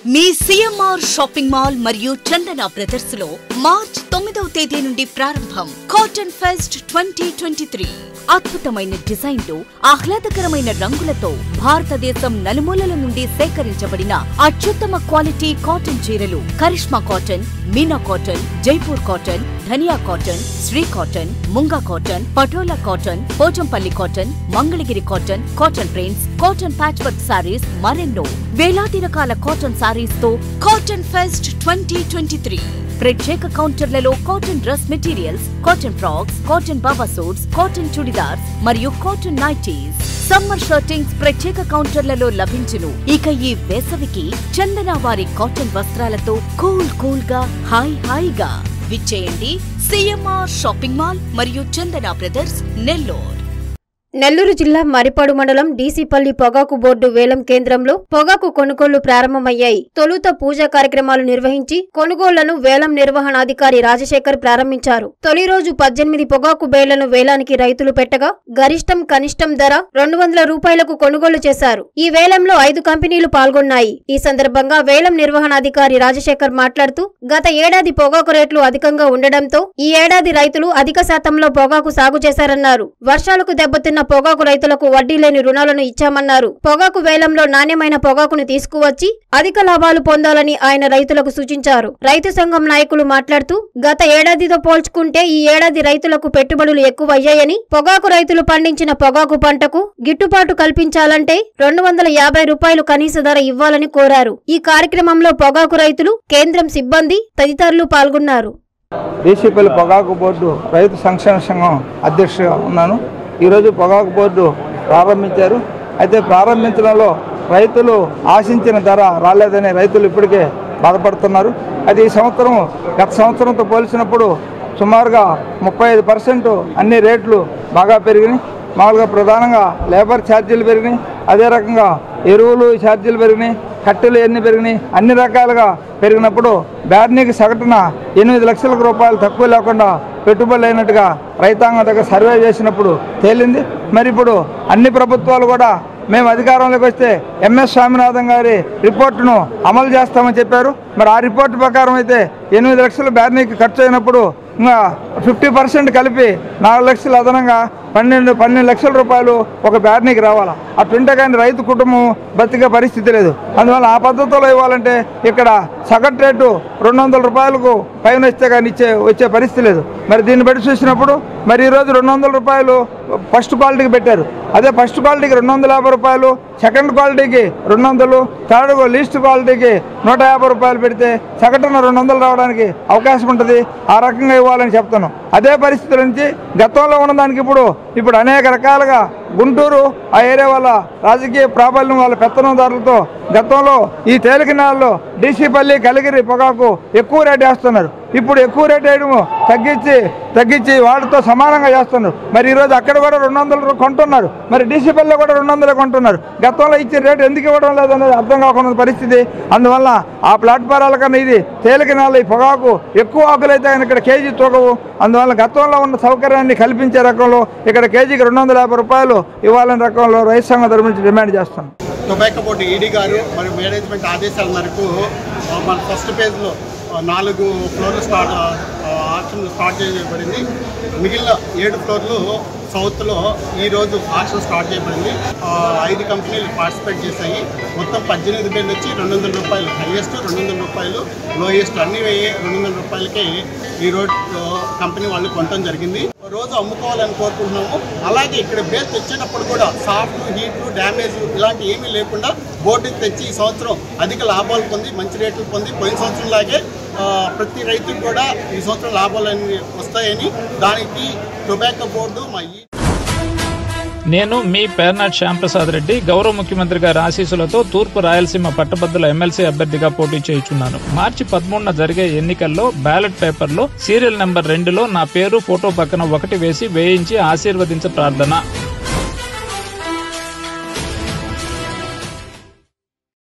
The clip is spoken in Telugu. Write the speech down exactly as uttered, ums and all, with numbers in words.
మీ సిఎంఆర్ షాపింగ్ మాల్ మరియు చందన బ్రదర్స్ లో మార్చ్ తొమ్మిదవ తేదీ నుండి ప్రారంభం cotton fest twenty twenty three. అద్భుతమైన డిజైన్లు, ఆహ్లాదకరమైన రంగులతో భారతదేశం నలుమూలల నుండి సేకరించబడిన అత్యుత్తమ క్వాలిటీ కాటన్ చీరలు Karishma cotton, Meena cotton, Jaipur cotton, Dhaniya cotton, Shri cotton, Munga cotton, Patola cotton, Pochampalli cotton, Mangalagiri cotton, cotton prints, cotton patch work saris, మరెన్నో వేలాది రకాల కాటన్ సారీస్ తో cotton fest twenty twenty three. ప్రత్యేక కౌంటర్లలో cotton dress materials, cotton frocks, cotton baba suits, cotton churidars మరియు కాటన్ నైటీస్. సమ్మర్ షర్టింగ్స్ ప్రత్యేక కౌంటర్లలో లభించును. ఇక ఈ వేసవికి చందన వారి కాటన్ వస్త్రాలతో కూల్ కూల్ గా హాయ్ హాయిగా విచ్చేయండి సిఎంఆర్ షాపింగ్ మాల్ మరియు చందన బ్రదర్స్, నెల్లూరు. నెల్లూరు జిల్లా మరిపాడు మండలం డీసీపల్లి పొగాకు బోర్డు వేలం కేంద్రంలో పొగాకు కొనుగోళ్లు ప్రారంభమయ్యాయి. తొలుత పూజా కార్యక్రమాలు నిర్వహించి కొనుగోళ్లను వేలం నిర్వహణాధికారి రాజశేఖర్ ప్రారంభించారు. తొలి రోజు పద్దెనిమిది పొగాకు బేళ్లను వేలానికి రైతులు పెట్టగా గరిష్టం కనిష్టం ధర రెండు వందల రూపాయలకు కొనుగోలు చేశారు. ఈ వేలంలో ఐదు కంపెనీలు పాల్గొన్నాయి. ఈ సందర్భంగా వేలం నిర్వహణాధికారి రాజశేఖర్ మాట్లాడుతూ గత ఏడాది పొగాకు రేట్లు అధికంగా ఉండడంతో ఈ ఏడాది రైతులు అధిక శాతంలో పొగాకు సాగు చేశారన్నారు. వర్షాలకు దెబ్బతిన్న పొగాకు రైతులకు వడ్డీ లేని రుణాలను ఇచ్చామన్నారు. పొగాకు వేలంలో నాణ్యమైన పొగాకును తీసుకువచ్చి అధిక లాభాలు పొందాలని ఆయన రైతులకు సూచించారు. రైతు సంఘం నాయకులు మాట్లాడుతూ గత ఏడాదితో పోల్చుకుంటే ఈ ఏడాది రైతులకు పెట్టుబడులు ఎక్కువయ్యాయని, పొగాకు రైతులు పండించిన పొగాకు పంటకు గిట్టుబాటు కల్పించాలంటే రెండు వందల యాభై రూపాయలు కనీస ధర ఇవ్వాలని కోరారు. ఈ కార్యక్రమంలో పొగాకు రైతులు, కేంద్రం సిబ్బంది తదితరులు పాల్గొన్నారు. డీసీపల్లి పొగాకు బోర్డు రైతు సంక్షేమ సంఘం అధ్యక్షుడిగా ఉన్నాను. ఈరోజు పొగాకు బోర్డు ప్రారంభించారు. అయితే ప్రారంభించడంలో రైతులు ఆశించిన ధర రాలేదని రైతులు ఇప్పటికే బాధపడుతున్నారు. అది ఈ సంవత్సరం గత సంవత్సరంతో పోల్చినప్పుడు సుమారుగా ముప్పై ఐదు పర్సెంట్ అన్ని రేట్లు బాగా పెరిగినాయి. మామూలుగా ప్రధానంగా లేబర్ ఛార్జీలు పెరిగినాయి, అదే రకంగా ఎరువులు ఛార్జీలు పెరిగినాయి, కట్టెలు ఎన్ని పెరిగినాయి. అన్ని రకాలుగా పెరిగినప్పుడు బ్యాడ్నీకి సగటున ఎనిమిది లక్షల రూపాయలు తక్కువ లేకుండా పెట్టుబడులు అయినట్టుగా రైతాంగం దగ్గర సర్వే చేసినప్పుడు తేలింది. మరి ఇప్పుడు అన్ని ప్రభుత్వాలు కూడా మేము అధికారంలోకి వస్తే ఎంఎస్ స్వామినాథన్ గారి రిపోర్టును అమలు చేస్తామని చెప్పారు. మరి ఆ రిపోర్టు ప్రకారం అయితే ఎనిమిది లక్షల బ్యాడ్నీకి ఖర్చు అయినప్పుడు ఇంకా ఫిఫ్టీ పర్సెంట్ కలిపి నాలుగు లక్షలు అదనంగా పన్నెండు పన్నెండు లక్షల రూపాయలు ఒక బ్యాడ్నీకి రావాలా. అటుంటే కానీ రైతు కుటుంబం బతికే పరిస్థితి లేదు. అందువల్ల ఆ పద్ధతిలో ఇవ్వాలంటే ఇక్కడ సగటు రేటు రెండు వందల రూపాయలకు పైన వస్తే కానీ ఇచ్చే వచ్చే పరిస్థితి లేదు. మరి దీన్ని బట్టి చూసినప్పుడు మరి ఈరోజు రెండు వందల రూపాయలు ఫస్ట్ క్వాలిటీకి పెట్టారు. అదే ఫస్ట్ క్వాలిటీకి రెండు వందల యాభై రూపాయలు, సెకండ్ క్వాలిటీకి రెండు వందలు, థర్డ్ లీస్ట్ క్వాలిటీకి నూట యాభై రూపాయలు పెడితే సగటున రెండు వందలు రావడానికి అవకాశం ఉంటుంది. ఆ రకంగా ఇవ్వాలని చెప్తాను. అదే పరిస్థితి నుంచి గతంలో ఉన్నదానికి ఇప్పుడు ఇప్పుడు అనేక రకాలుగా గుంటూరు ఆ ఏరియా వాళ్ళ రాజకీయ ప్రాబల్యం వాళ్ళ పెత్తనందారులతో గతంలో ఈ తేలిక నెలల్లో డీసీపల్లి, కలిగిరి పొగాకు ఎక్కువ రేటు వేస్తున్నారు. ఇప్పుడు ఎక్కువ రేటు వేయడం తగ్గించి తగ్గించి వాటితో సమానంగా చేస్తున్నారు. మరి ఈరోజు అక్కడ కూడా రెండు వందలు కొంటున్నారు, మరి డీసీపల్లిలో కూడా రెండు వందలే కొంటున్నారు. గతంలో ఇచ్చిన రేటు ఎందుకు ఇవ్వడం లేదనేది అర్థం కాకుండా పరిస్థితి. అందువల్ల ఆ ప్లాట్ఫారాల కన్నా ఇది తేలిక నెల ఈ పొగాకు ఎక్కువ ఆకులైతే ఆయన ఇక్కడ కేజీ తూగవు. అందువల్ల గతంలో ఉన్న సౌకర్యాన్ని కల్పించే రకంలో ఇక్కడ కేజీకి రెండు వందల యాభై రూపాయలు ఇవ్వాలనే రకంలో రైతు సంఘం తరఫు నుంచి డిమాండ్ చేస్తాం. టొబాకో బోర్డు ఈడీ గారు మరియు మేనేజ్మెంట్ ఆదేశాల మేరకు మన ఫస్ట్ పేజ్లో నాలుగు ఫ్లోర్లు స్టార్ట్ ఆక్షన్ స్టార్ట్ చేయబడింది. మిగిలిన ఏడు ఫ్లోర్లు సౌత్లో ఈరోజు ఆక్షన్ స్టార్ట్ చేయబడింది. ఐదు కంపెనీలు పార్టిసిపేట్ చేశాయి. మొత్తం పద్దెనిమిది బేళ్ళు వచ్చి రెండు వందల రూపాయలు హైయెస్ట్, రెండు వందల రూపాయలు లోయెస్ట్, అన్ని వెయ్యి రెండు వందల రూపాయలకే ఈ రోజు కంపెనీ వాళ్ళు కొనడం జరిగింది. రోజు అమ్ముకోవాలని కోరుకుంటున్నాము. అలాగే ఇక్కడ బేస్ తెచ్చేటప్పుడు కూడా సాఫ్ట్, హీట్, డ్యామేజ్ ఇలాంటి ఏమీ లేకుండా బోర్డుకి తెచ్చి ఈ సంవత్సరం అధిక లాభాలు పొంది మంచి రేట్లు పొంది పోయిన సంవత్సరం లాగే ప్రతి రైతుకు కూడా ఈ సంవత్సరం లాభాలు వస్తాయని దానికి టొబాకో బోర్డు మా నేను మీ పేర్నాట్ శ్యాంప్రసాద్ రెడ్డి గౌరవ ముఖ్యమంత్రి గారి ఆశీస్సులతో తూర్పు రాయలసీమ పట్టభద్రుల ఎమ్మెల్సీ అభ్యర్థిగా పోటీ చేయుచున్నాను. మార్చి పదమూడున జరిగే ఎన్నికల్లో బ్యాలెట్ పేపర్లో సీరియల్ నెంబర్ రెండులో నా పేరు, ఫోటో పక్కన ఒకటి వేసి వేయించి ఆశీర్వదించ ప్రార్థన.